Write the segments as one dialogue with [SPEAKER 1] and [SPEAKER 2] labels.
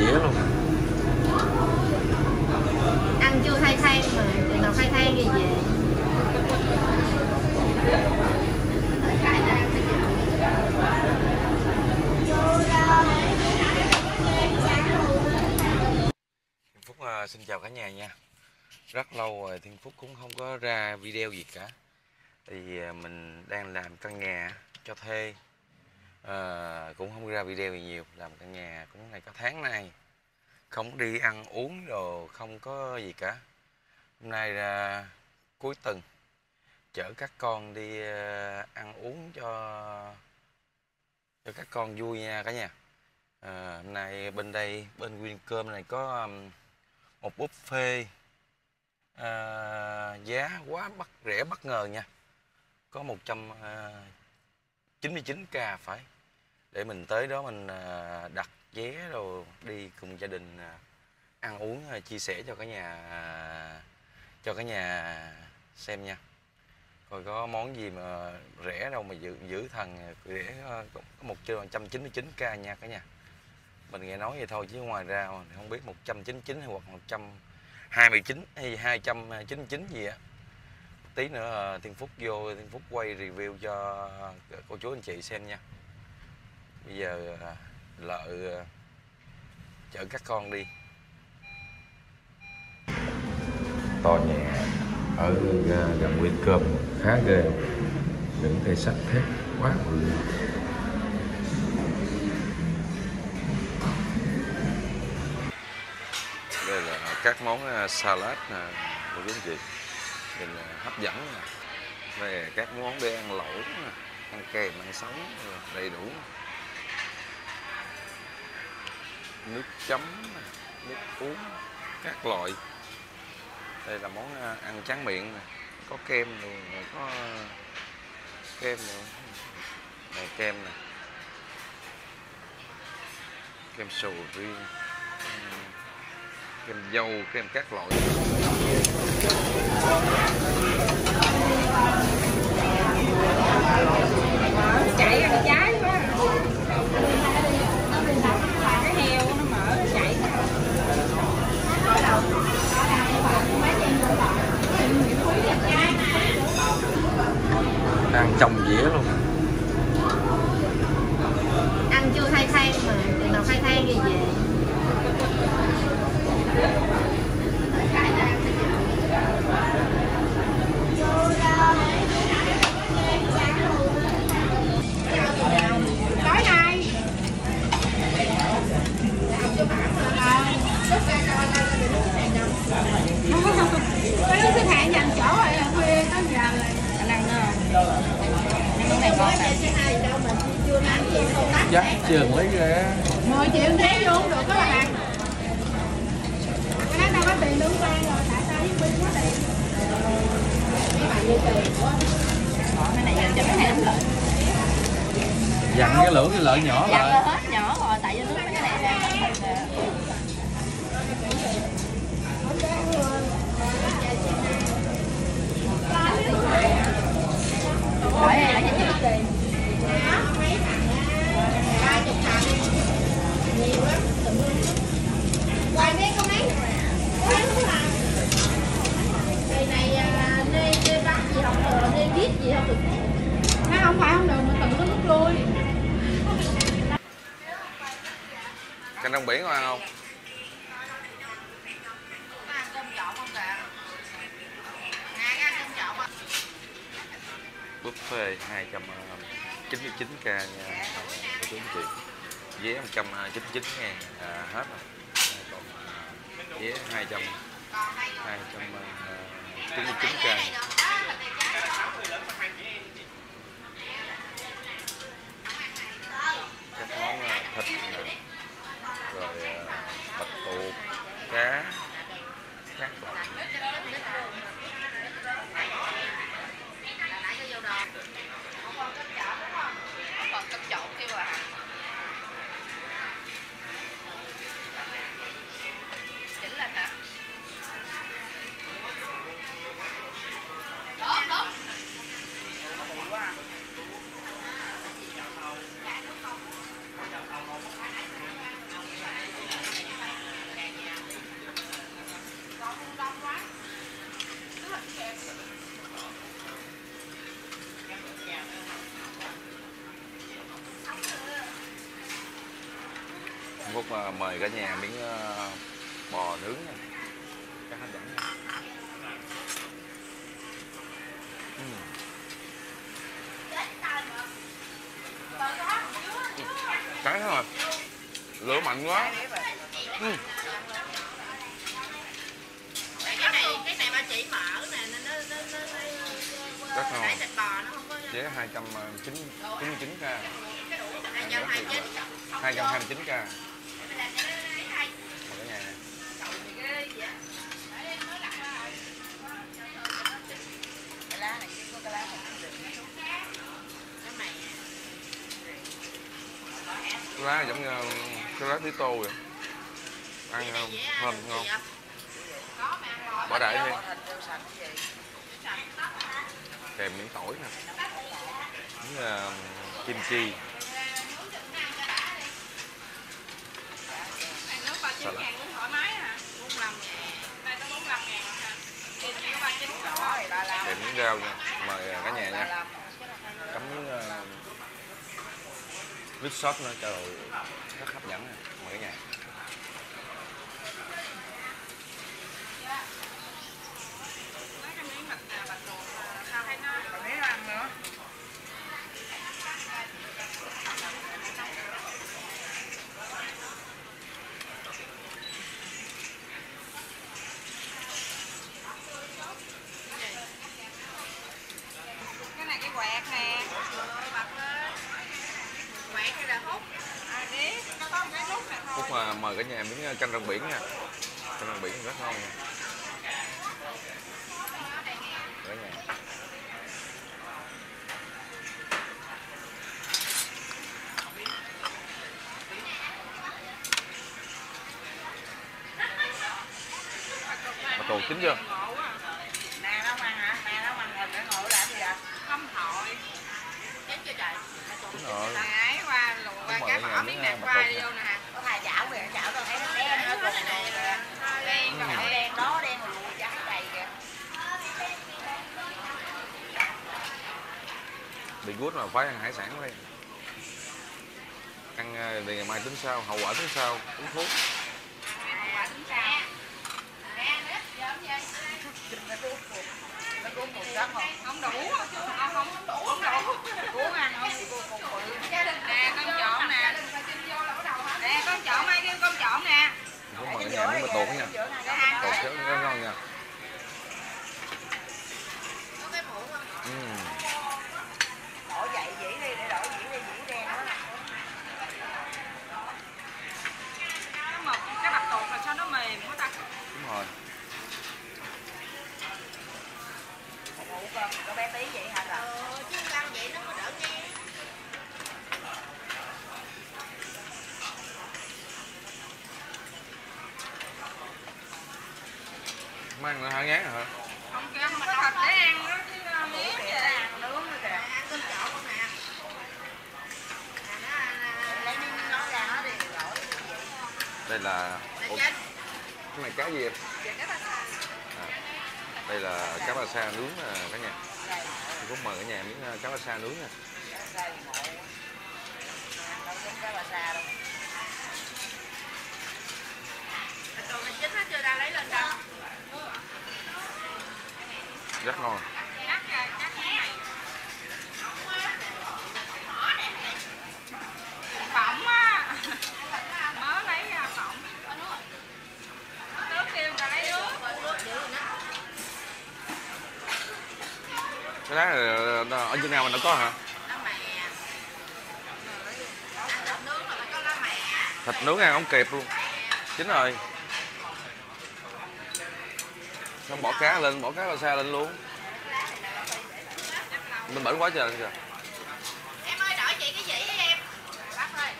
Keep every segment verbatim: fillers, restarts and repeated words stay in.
[SPEAKER 1] dĩa luôn.
[SPEAKER 2] Ăn chưa khai thang mà, chừng nào khai thang gì về.
[SPEAKER 1] Thiên Phúc uh, xin chào cả nhà nha. Rất lâu rồi Thiên Phúc cũng không có ra video gì cả. Thì uh, mình đang làm căn nhà cho thuê, uh, cũng không ra video gì nhiều. Làm căn nhà cũng ngày có tháng nay, không đi ăn uống đồ, không có gì cả. Hôm nay ra cuối tuần chở các con đi uh, ăn uống cho cho các con vui nha cả nhà. À, hôm nay bên đây bên Wincom này có um, một buffet à, giá quá bất rẻ bất ngờ nha, có một trăm chín mươi chín k phải, để mình tới đó mình à, đặt vé rồi đi cùng gia đình à, ăn uống, à, chia sẻ cho cả nhà à, cho cả nhà xem nha, coi có món gì mà rẻ đâu mà giữ giữ thần rẻ, có một trăm chín mươi chín k nha cả nhà. Mình nghe nói vậy thôi chứ ngoài ra không biết một trăm chín mươi chín hay hoặc một trăm hai mươi chín hay hai trăm chín mươi chín gì á. Tí nữa Thiên Phúc vô Thiên Phúc quay review cho cô chú anh chị xem nha. Bây giờ Lợi chở các con đi. Tòa nhà ở gần Wincom khá ghê, những cây sắt thép quá bự. Đây là các món salad nè cô chú anh chị, nhìn hấp dẫn nè. Đây là các món để ăn lẩu nè, ăn kèm ăn sống đầy đủ. Nước chấm, nước uống các loại. Đây là món ăn tráng miệng nè, có kem rồi, có kem nữa. Này kem nè, kem sầu riêng, kem dâu, kem các loại.
[SPEAKER 2] Chạy ra trái quá. Cái heo nó mở nó chạy.
[SPEAKER 1] Ăn trong dĩa luôn.
[SPEAKER 2] Ăn chưa khai thang mà, chừng nào khai thang gì về. Tối nay mấy đứa xếp hàng dành chỗ rồi, khuya tới giờ rồi anh ăn nữa không? Cái này ngon nè.
[SPEAKER 1] Dắt trường lấy ra
[SPEAKER 2] mười triệu vé vô không được có bạn. Cái đó đâu có tiền lương quan rồi, tại sao với Quyên có tiền? Mấy bạn như tiền quá. Cái này dành cho mấy hai lợi.
[SPEAKER 1] dặn cái lưỡi cái lợi nhỏ
[SPEAKER 2] lại.
[SPEAKER 1] lại.
[SPEAKER 2] Hết nhỏ rồi, tại vì nước cái này đang hết mình. Hỏi hay là nhà tiền. ba mươi thằng. Nhiều lắm. Quay mấy con ấy. Đây này nê nê bắt gì không được, nê viết gì không được. Nó không phải không được mà tự nó rút lui.
[SPEAKER 1] Canh rong biển có ăn không? Buffet hai trăm chín mươi chín k nha cô chú anh chị. Vé một trăm chín mươi chín ngàn à, hết rồi. Còn vé hai trăm chín mươi chín k. Các món thịt này, rồi bạch tuộc, cá, các loại. mà mời cả nhà miếng uh, bò nướng nha, rất hấp dẫn nha. Uhm. Cái thôi, lửa mạnh quá. Uhm.
[SPEAKER 2] Cái này cái này ba chỉ mở nè, nó nó nó nó
[SPEAKER 1] rất ngon.
[SPEAKER 2] thịt bò nó không có
[SPEAKER 1] Giá hai trăm chín mươi chín k.
[SPEAKER 2] hai trăm hai mươi chín.
[SPEAKER 1] hai trăm hai mươi chín k. Một cái nhà này. Cái lá giống như cái lá tí tô vậy. Ăn thơm ngon. Bỏ đại đi. Kèm miếng tỏi nè. Miếng uh, kim chi. Sao lắm. Kèm miếng rau nha. Mời cả nhà nha. Cắm miếng uh, nước sốt nữa, trời ơi, rất hấp dẫn nè. Mời cả nhà.
[SPEAKER 2] Cái này cái quẹt nè. Quẹt hay là hút? À đi, nó có một cái nút này thôi.
[SPEAKER 1] Phúc mà mời cả nhà miếng canh rong biển nha. Canh rong biển rất ngon nha. Cả nhà. Bà tù chín chưa?
[SPEAKER 2] Nè nó ăn hả? Nè nó ăn rồi để ngồi làm gì vậy? Không hội. Chín chưa trời?
[SPEAKER 1] Chín rồi.
[SPEAKER 2] Ấy qua lùa qua cá bỏ miếng đẹp qua vô nè. Có thà chảo kìa, chảo tao thấy nó đen nó còn này đen, còn đen đó đen rồi lùa trắng đầy kìa.
[SPEAKER 1] Bị gút mà phải ăn hải sản đây. Ăn thì ngày mai tính sao, hậu quả tính sao, uống thuốc.
[SPEAKER 2] Hậu quả tính sao? Nó cuốn một cân không? Không đủ, không không đủ, không đủ. Cuốn ăn không thì cuốn một bự. Nè con trộn nè. Nè con trộn ai kêu con trộn nè.
[SPEAKER 1] Không mời cả nhà miếng mà tuột nha. Tuột chứ rất ngon nha. Uhm.
[SPEAKER 2] Đổ dậy dĩ đi, để đổ dĩ đi, dĩ đen đó. Một cái bạch tuột là sao nó mềm quá ta?
[SPEAKER 1] Đúng rồi.
[SPEAKER 2] Một con, có bé tí vậy hả? Ờ, chứ lăn vậy nó có đỡ nghe.
[SPEAKER 1] Mang nó hả ngán hả?
[SPEAKER 2] Không kêu không có thịt để ăn đó chứ miếng vậy. Ăn nướng nữa kìa. Ăn cơm trộn không nè. Lấy miếng nó ra nó đi rồi.
[SPEAKER 1] Đây là ủa, cái này cá gì vậy? À, đây là cá ba sa nướng nè cả nhà. Tôi cũng mời cả nhà miếng cá ba sa nướng nè.
[SPEAKER 2] Cá ba sa đâu. Còn mình chín hết chưa ra lấy lên đâu.
[SPEAKER 1] Rất ngon.
[SPEAKER 2] Phỏng á. Mới lấy ra phỏng. Nước kêu ta lấy nước.
[SPEAKER 1] Cái lá này ở Việt Nam mình nó có hả? Thịt nướng ăn không kịp luôn. Chín rồi. Xong bỏ cá lên, bỏ cá ba sa lên luôn. Mình bẩn quá trời kìa.
[SPEAKER 2] Em ơi đợi chị cái dĩ với em. Bác ơi.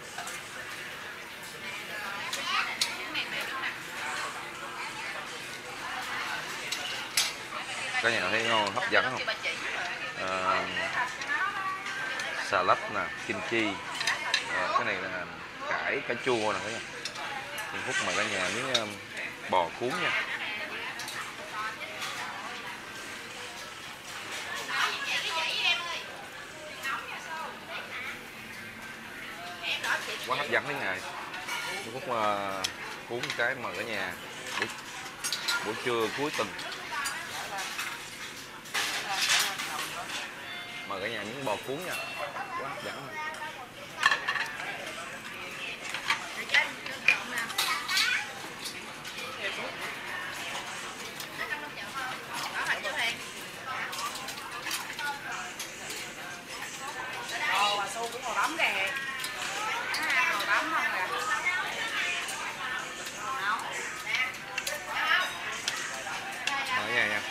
[SPEAKER 1] Cả nhà thấy ngon, hấp dẫn không? À, xà lách nè, kim chi. À, cái này là cải, cải chua nè cả nhà. Thì Phúc mời cả nhà miếng um, bò cuốn nha. Quá hấp dẫn đấy ngài. Phúc uh, cuốn cái mà cả nhà buổi, buổi trưa cuối tuần. Mời cả nhà miếng bò cuốn nha, quá hấp dẫn.
[SPEAKER 2] Ồ, bà Xu cũng ngồi bấm kìa. Ngồi bấm không kìa.
[SPEAKER 1] Mời cả nhà nha.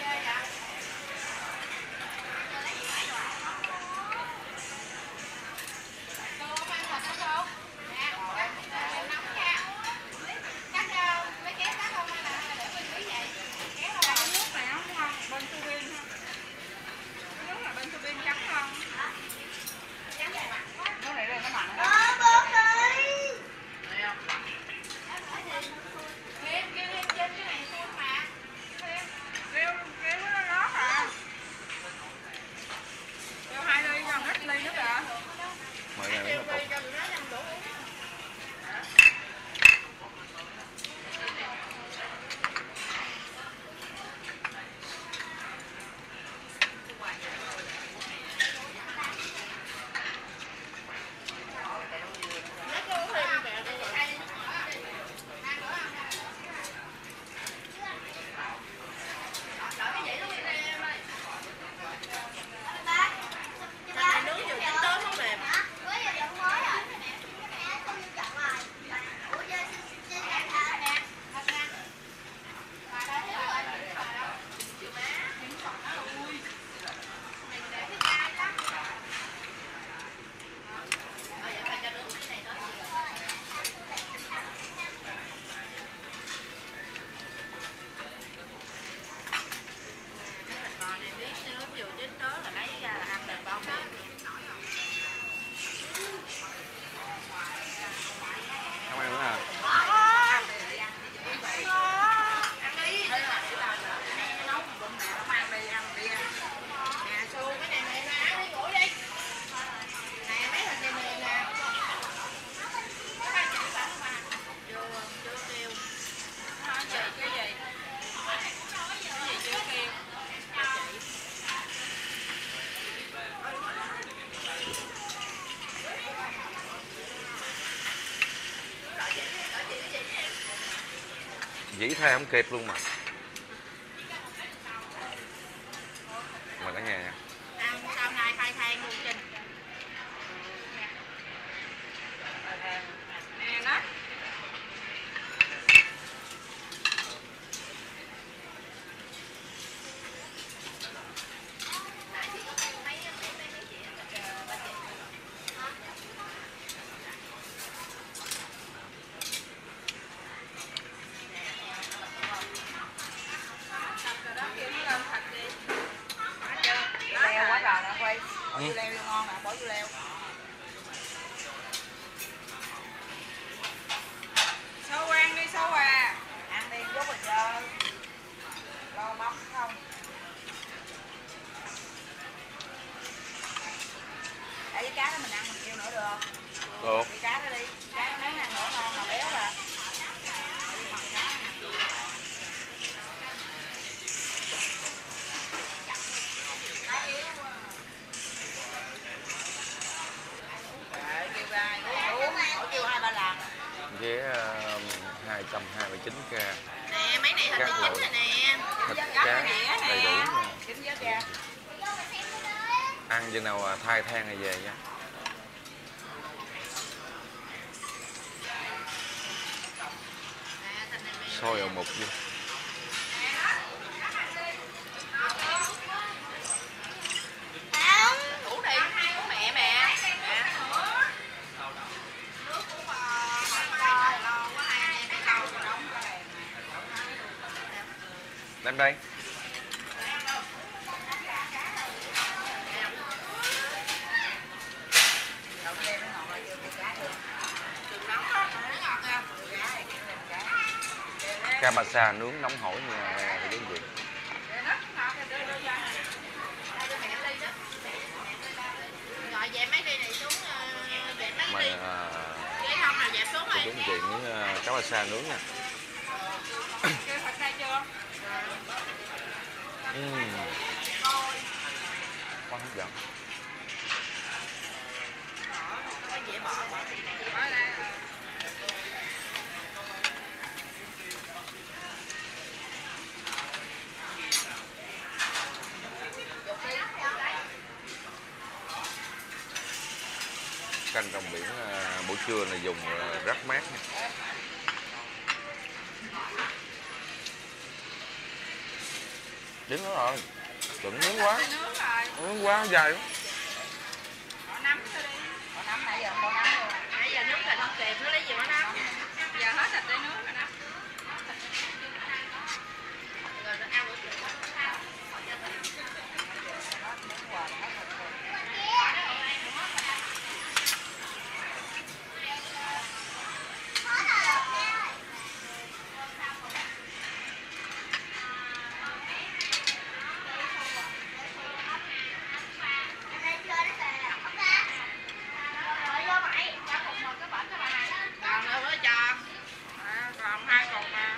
[SPEAKER 1] Mời nhà miếng bò cuốn. Không ăn nữa à? Dĩ thay không kịp luôn mà. Mời cả nhà nha.
[SPEAKER 2] Ăn sau này khai thang luôn Trinh. Nè đó. Leo quá rồi nè quay. Bỏ dưa leo vô ngon nè, bỏ dưa leo. Sâu ăn đi Sâu à. Ăn đi dốt rồi chơi. Lo bấm không? Để cái cá đó mình ăn mình kêu nữa được không?
[SPEAKER 1] Được.
[SPEAKER 2] Cái cá đó đi. Cá nó ăn nữa ngon mà béo à.
[SPEAKER 1] Vé hai trăm hai mươi chín k.
[SPEAKER 2] Nè mấy này hình
[SPEAKER 1] Các
[SPEAKER 2] chín
[SPEAKER 1] loại
[SPEAKER 2] rồi nè.
[SPEAKER 1] thịt cá đầy đủ nha.
[SPEAKER 2] Chín giá ra.
[SPEAKER 1] Ăn chừng nào à, thai than rồi về nha. Xôi ở một vô.
[SPEAKER 2] Uống đi, uống mẹ mẹ.
[SPEAKER 1] Đem đây. Cá bà sa nướng nóng hổi nha quý vị.
[SPEAKER 2] Rồi về mấy ly này xuống, về mấy
[SPEAKER 1] Mà
[SPEAKER 2] ly.
[SPEAKER 1] à,
[SPEAKER 2] xong là dẹp xuống
[SPEAKER 1] Cô
[SPEAKER 2] rồi.
[SPEAKER 1] chú anh chị miếng uh, cá ba sa nướng nha.
[SPEAKER 2] Kêu thật đây chưa?
[SPEAKER 1] Uhm. Quá hấp dẫn. Canh rong biển uh, buổi trưa này dùng uh, rất mát nha. Dính nó rồi. Đừng nướng quá. Nướng quá dài quá.
[SPEAKER 2] Bỏ nấm thôi đi. Bỏ nấm nãy giờ bỏ nấm luôn. Nãy giờ nướng là không kịp, nó lấy gì bỏ nấm. Giờ hết thịt để nướng rồi nè. Rồi nó ăn bữa chiều. Còn hai cục mà.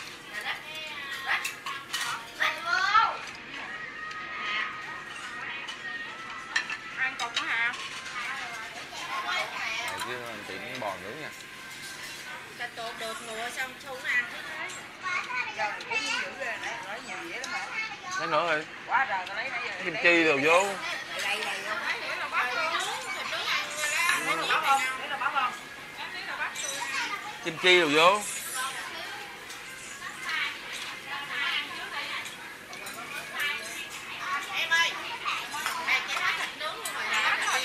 [SPEAKER 2] Ăn cục nữa hả?
[SPEAKER 1] Này chứ anh chị miếng bò nướng nha.
[SPEAKER 2] Cà tuột được ngồi xong xuống ăn thứ thế. Giờ cũng dữ rồi, nãy nói nhiều dễ lắm mà.
[SPEAKER 1] Lấy nữa rồi.
[SPEAKER 2] Quá trời tao lấy nãy giờ.
[SPEAKER 1] Kim chi đồ vô.
[SPEAKER 2] Đầy đầy rồi. Để là bắt luôn. Thịt nướng ăn ra. Để là bắt không? Để là bắt không? Để là bắt tôi.
[SPEAKER 1] Kim chi đồ vô.
[SPEAKER 2] Em ơi. Này cái hết thịt nướng luôn rồi. Hết rồi.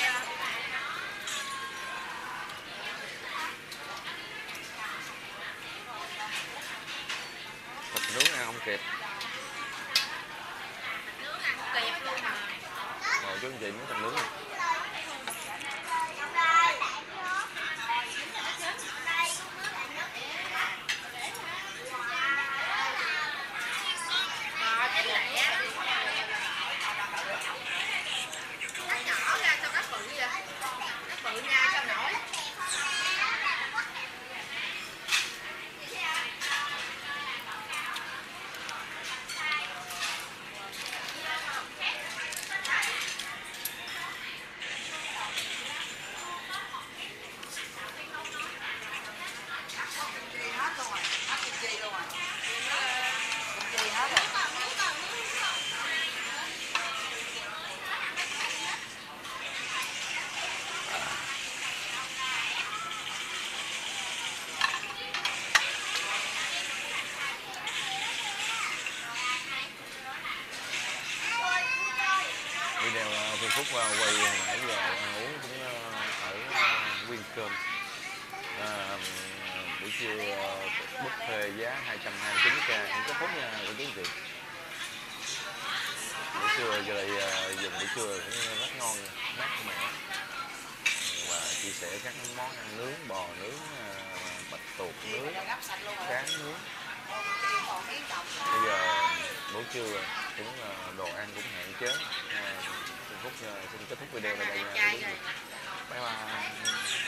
[SPEAKER 1] Thịt nướng ăn không kịp.
[SPEAKER 2] Thịt nướng ăn kịp luôn mà.
[SPEAKER 1] Rồi chú anh chị miếng thịt nướng này.
[SPEAKER 2] Cắt nhỏ ra sao cắt bự vậy? Cắt bự nha sao nổi?
[SPEAKER 1] Video Phương Phúc quay hồi nãy giờ ăn uống cũng ở Nguyên Cơm. À, buổi trưa buffet giá hai trăm hai mươi chín k cũng kết thúc nha cô chú anh chị. Buổi trưa giờ đây dùng buổi trưa cũng rất ngon, mát mẻ và chia sẻ các món ăn nướng, bò nướng, bạch tuộc nướng, cá nướng. Bây giờ buổi trưa cũng đồ ăn cũng hạn chế. Phương Phúc xin kết thúc video tại đây nha. Bye bye.